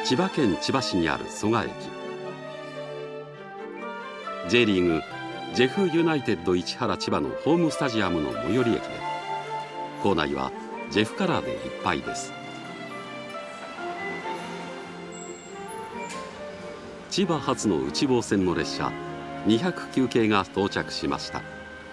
千葉県千葉市にある蘇我駅。 J リーグジェフユナイテッド市原千葉のホームスタジアムの最寄り駅で、構内はジェフカラーでいっぱいです。千葉発の内房線の列車209系が到着しました。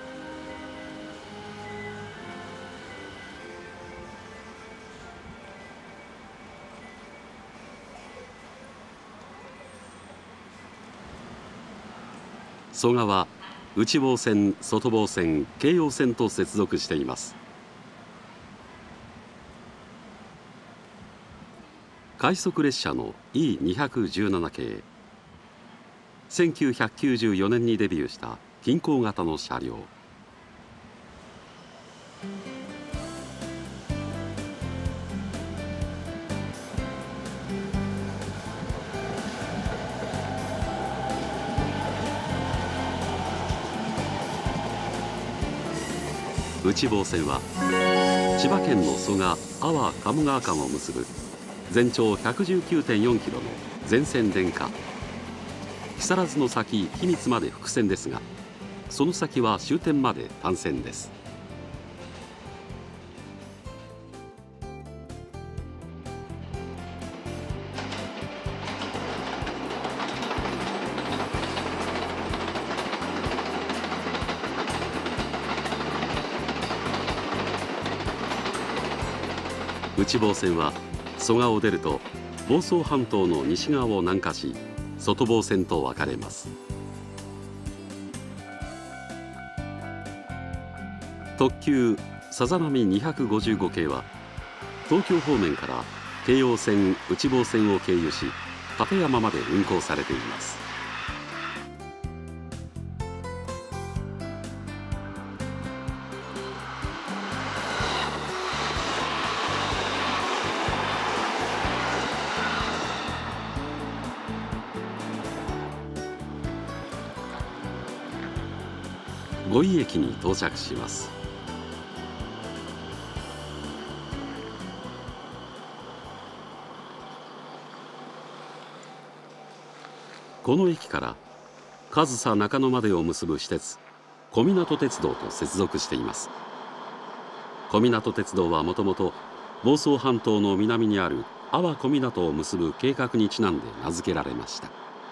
蘇我は内房線、外房線、京葉線と接続しています。快速列車の E217 系、1994年にデビューした近郊型の車両。内房線は千葉県の蘇我・安房鴨川間を結ぶ全長 119.4 キロの全線電化。木更津の先君津まで複線ですが、その先は終点まで単線です。内房線は蘇我を出ると房総半島の西側を南下し、外房線と分かれます。特急さざ波255系は東京方面から京葉線、内房線を経由し館山まで運行されています。五井駅に到着します。この駅から上総中野までを結ぶ私鉄小湊鉄道と接続しています。小湊鉄道はもともと房総半島の南にある安房小湊を結ぶ計画にちなんで名付けられました。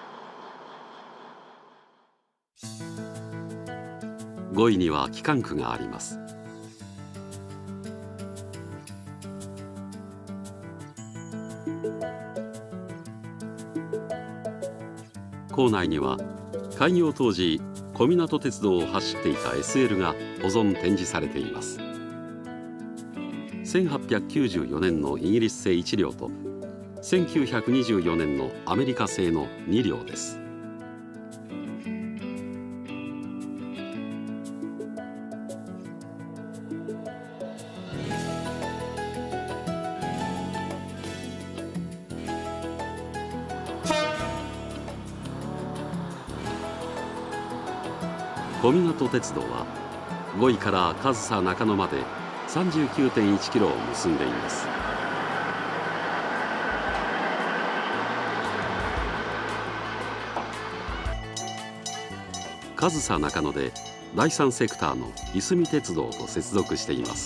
五井には機関区があります。構内には開業当時小湊鉄道を走っていた SL が保存展示されています。1894年のイギリス製1両と1924年のアメリカ製の2両です。小湊鉄道は五井から上総中野まで 39.1 キロを結んでいます。上総中野で第三セクターのいすみ鉄道と接続しています。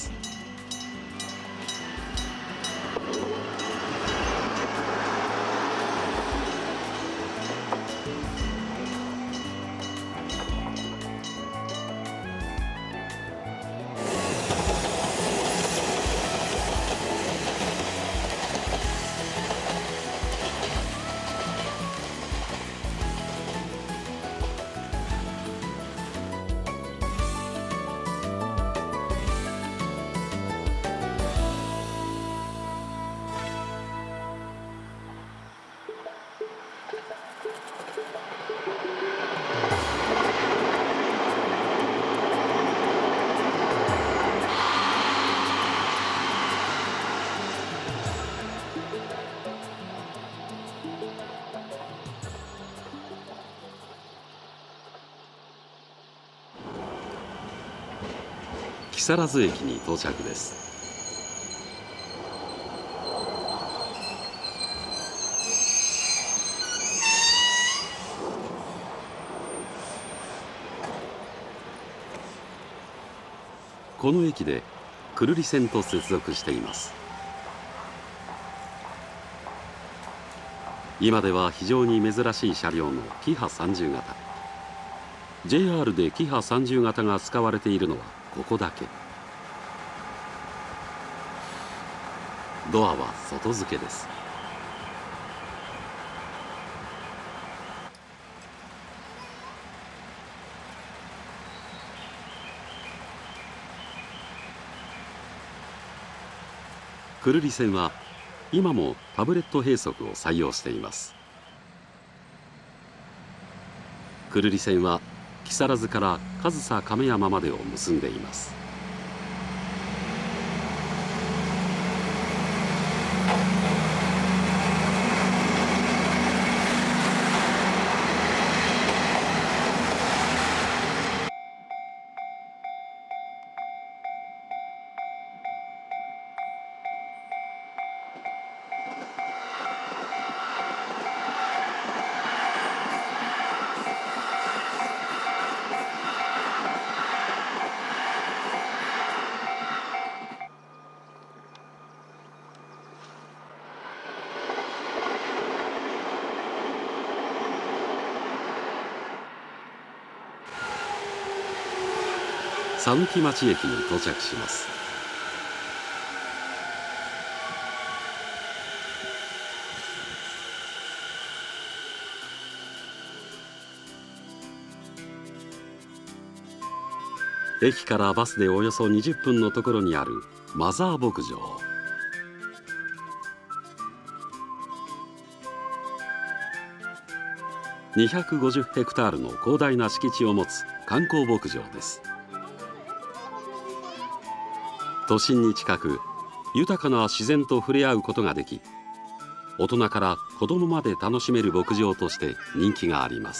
木更津駅に到着です。 この駅で久留里線と接続しています。今では非常に珍しい車両のキハ30型。JR でキハ30型が使われているのはここだけ。ドアは外付けです。久留里線は今もタブレット閉塞を採用しています。久留里線は木更津から上総亀山までを結んでいます。佐貫町駅に到着します。駅からバスでおよそ20分のところにあるマザー牧場。250ヘクタールの広大な敷地を持つ観光牧場です。都心に近く豊かな自然と触れ合うことができ、大人から子どもまで楽しめる牧場として人気があります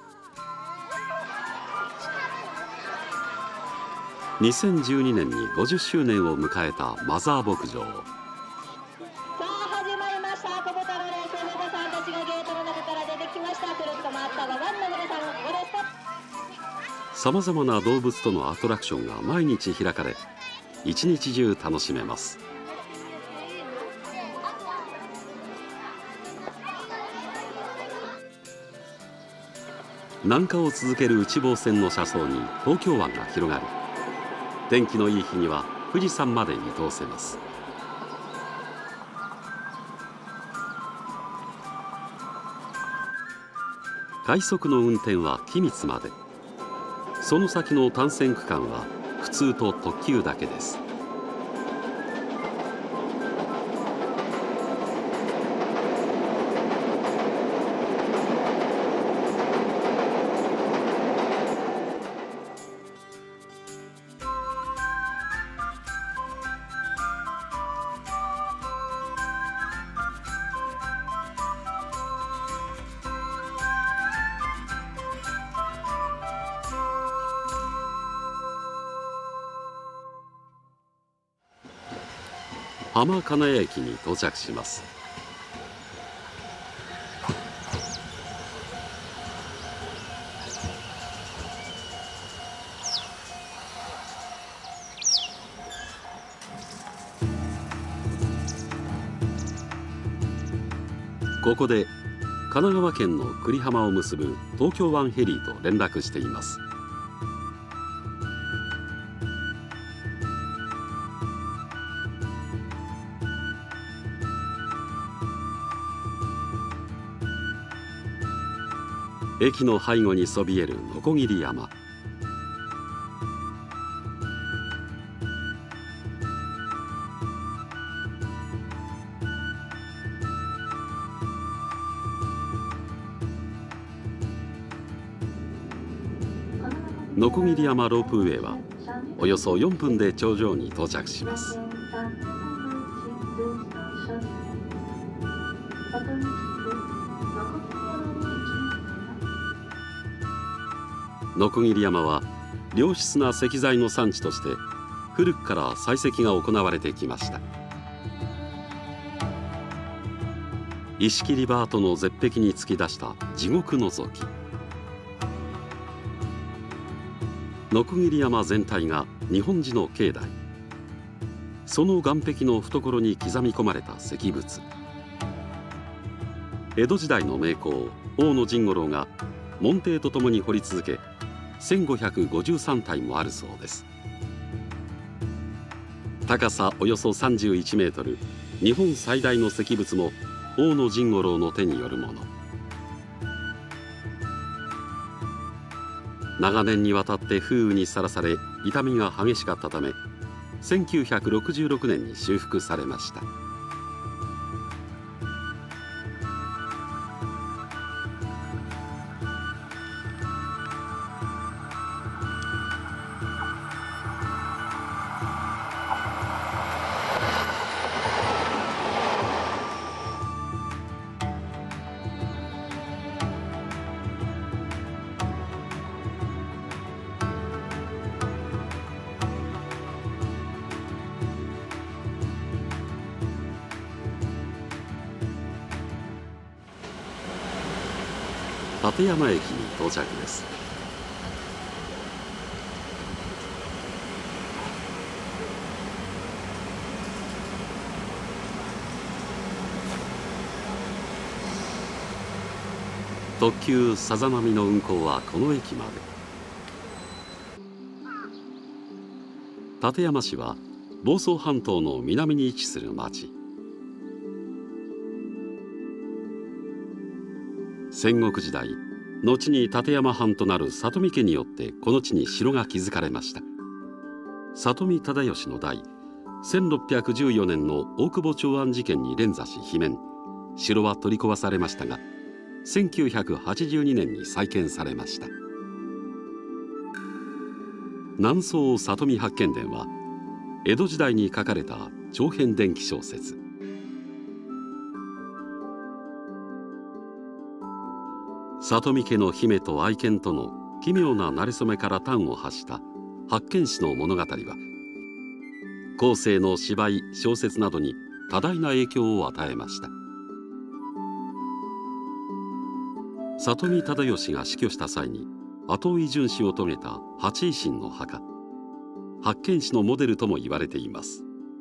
。2012年に50周年を迎えたマザー牧場。 さあ始まりました。ここから練習のお子さんたちがゲートの中から出てきました。くるっと回ったがワンの皆さん、ここです。 さまざまな動物とのアトラクションが毎日開かれ、一日中楽しめます。南下を続ける内房線の車窓に東京湾が広がり、天気のいい日には富士山まで見通せます。快速の運転は君津まで。その先の単線区間は普通と特急だけです。浜金谷駅に到着します。ここで神奈川県の久里浜を結ぶ東京湾フェリーと連絡しています。駅の背後にそびえる鋸山。鋸山ロープウェイはおよそ4分で頂上に到着します。鋸山は良質な石材の産地として古くから採石が行われてきました。石切場跡の絶壁に突き出した地獄のぞき。 鋸山全体が日本寺の境内。その岩壁の懐に刻み込まれた石仏。江戸時代の名工大野甚五郎が門弟とともに彫り続け、1553体もあるそうです。高さおよそ31メートル、日本最大の石仏も大野甚五郎の手によるもの。長年にわたって風雨にさらされ傷みが激しかったため、1966年に修復されました。立山駅に到着です。特急さざ波の運行はこの駅まで。館山市は房総半島の南に位置する町。戦国時代、後に立山藩となる里見家によってこの地に城が築かれました。里見忠義の代、1614年の大久保長安事件に連座し罷免、城は取り壊されましたが、1982年に再建されました。南宋里見八犬伝は江戸時代に書かれた長編伝記小説。里見家の姫と愛犬との奇妙な馴れ初めから端を発した八犬士の物語は、後世の芝居小説などに多大な影響を与えました。里見忠義が死去した際に後追い殉死を遂げた八維新の墓、八犬士のモデルとも言われています。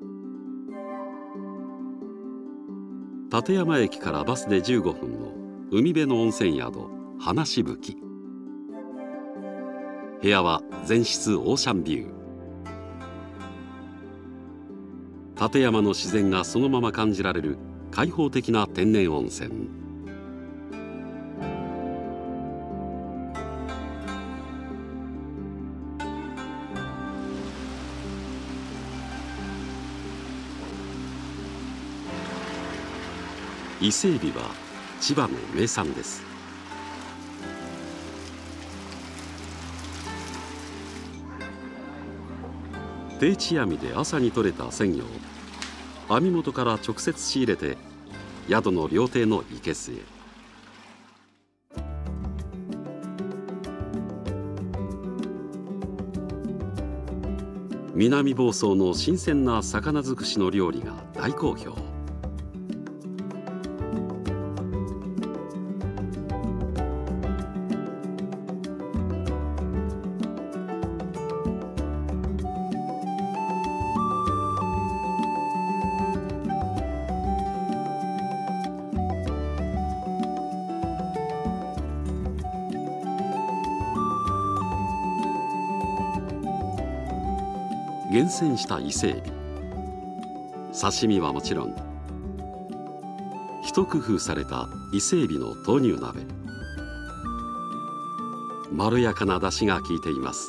館山駅からバスで15分の海辺の温泉宿花しぶき。部屋は全室オーシャンビュー。館山の自然がそのまま感じられる開放的な天然温泉。伊勢海老は千葉の名産です。定置網で朝に取れた鮮魚を網元から直接仕入れて宿の料亭の生けすへ。南房総の新鮮な魚尽くしの料理が大好評。厳選した伊勢海老、刺身はもちろん、一工夫された伊勢海老の豆乳鍋。まろやかな出汁が効いています。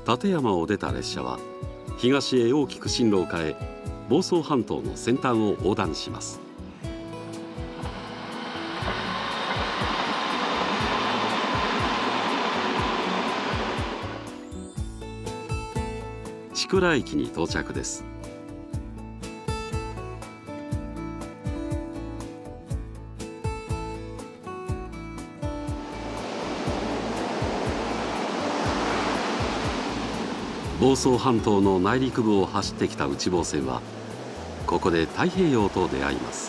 立山を出た列車は東へ大きく進路を変え、房総半島の先端を横断します。千倉駅に到着です。房総半島の内陸部を走ってきた内房線はここで太平洋と出会います。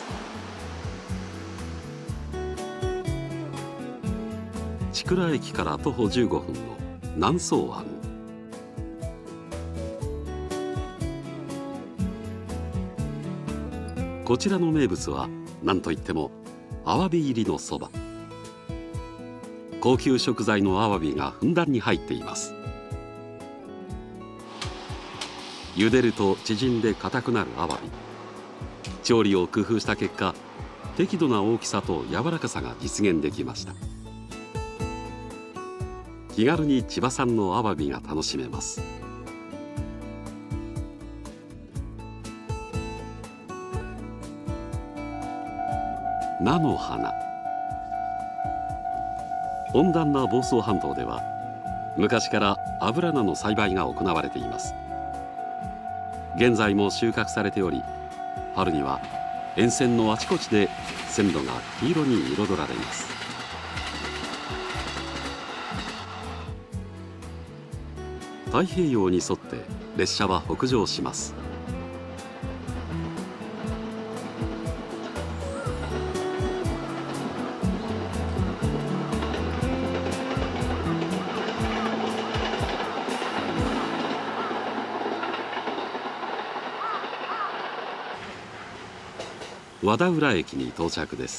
千倉駅から徒歩15分の南宗湾。こちらの名物は何といってもアワビ入りのそば。高級食材のアワビがふんだんに入っています。茹でると縮んで硬くなるアワビ。調理を工夫した結果、適度な大きさと柔らかさが実現できました。気軽に千葉産のアワビが楽しめます。菜の花。温暖な房総半島では昔からアブラナの栽培が行われています。現在も収穫されており、春には沿線のあちこちで線路が黄色に彩られます。太平洋に沿って列車は北上します。和田浦駅に到着です。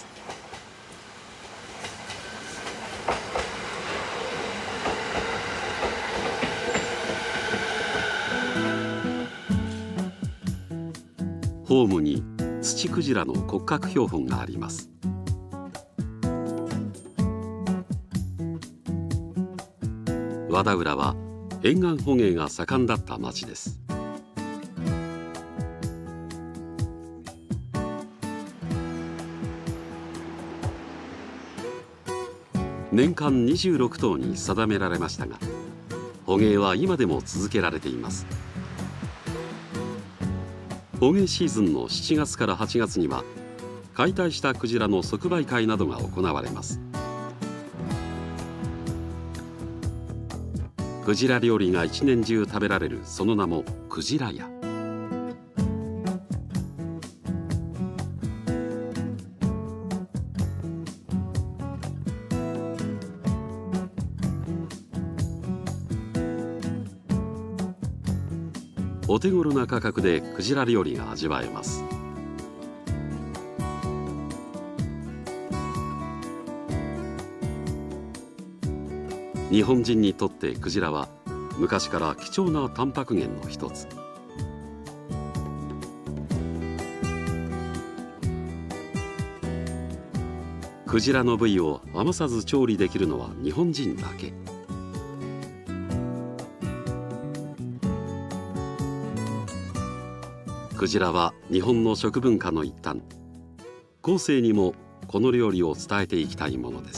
ホームにツチクジラの骨格標本があります。和田浦は沿岸捕鯨が盛んだった町です。年間26頭に定められましたが、捕鯨は今でも続けられています。捕鯨シーズンの7月から8月には解体したクジラの即売会などが行われます。クジラ料理が一年中食べられる、その名もクジラ屋。お手頃な価格でクジラ料理が味わえます。日本人にとってクジラは昔から貴重なタンパク源の一つ。クジラの部位を余さず調理できるのは日本人だけ。クジラは日本の食文化の一端。後世にもこの料理を伝えていきたいものです。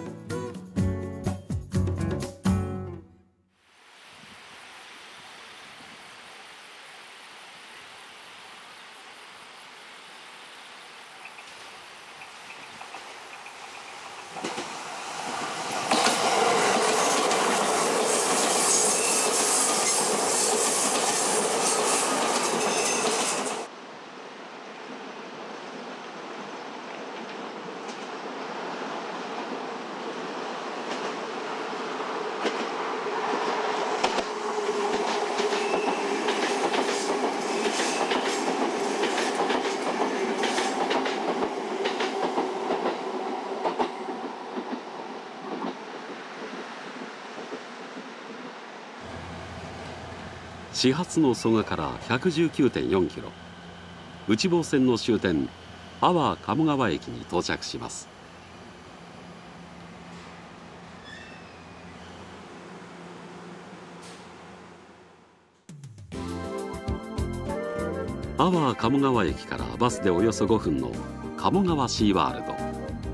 始発の蘇我から119.4キロ、内房線の終点安房鴨川駅に到着します。 阿波鴨川駅からバスでおよそ5分の鴨川シーワールド。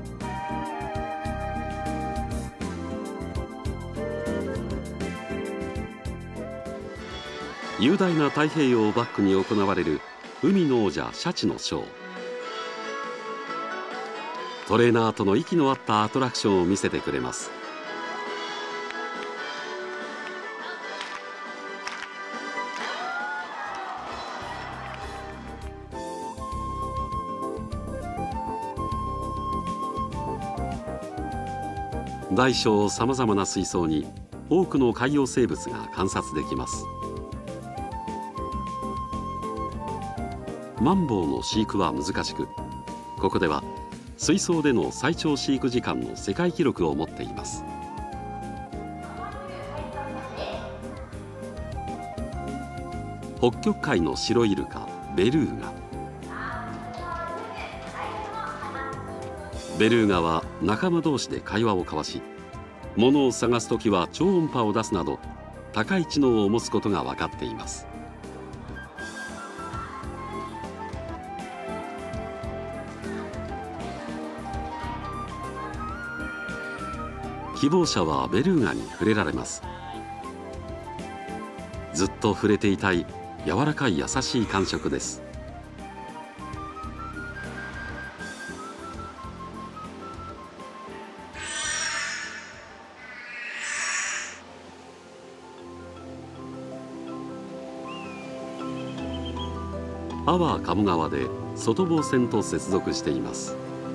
雄大な太平洋をバックに行われる海の王者シャチのショー。トレーナーとの息の合ったアトラクションを見せてくれます。大小さまざまな水槽に多くの海洋生物が観察できます。マンボウの飼育は難しく、ここでは水槽での最長飼育時間の世界記録を持っています。北極海のシロイルカベルーガ。ベルーガは仲間同士で会話を交わし、物を探すときは超音波を出すなど高い知能を持つことが分かっています。希望者はベルーガに触れられます。ずっと触れていたい柔らかい優しい感触です。阿波鴨川で外房線と接続しています。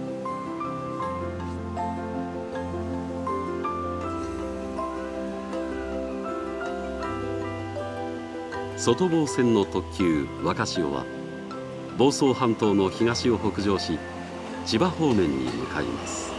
外房線の特急若潮は房総半島の東を北上し千葉方面に向かいます。